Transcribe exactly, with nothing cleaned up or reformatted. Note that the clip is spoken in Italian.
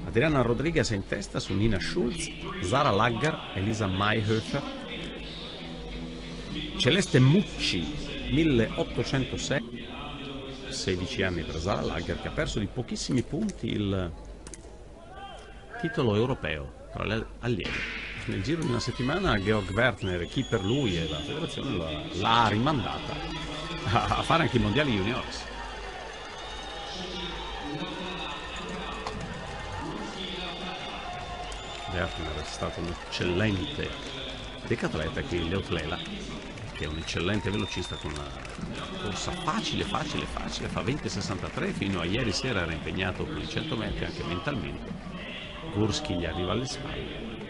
Adriana Rodriguez è in testa su Nina Schulz, Zara Lager, Elisa Mayhofer, Celeste Mucci, milleottocentosei, sedici anni per Zara Lager, che ha perso di pochissimi punti il titolo europeo tra le allieve. Nel giro di una settimana Georg Wertner, chi per lui e la federazione l'ha rimandata a fare anche i mondiali juniores. Wertner è stato un eccellente decatleta qui in Leotlela, che è un eccellente velocista con una corsa facile, facile, facile, fa venti sessantatré, fino a ieri sera era impegnato con i cento metri anche mentalmente. Gurski gli arriva alle spalle.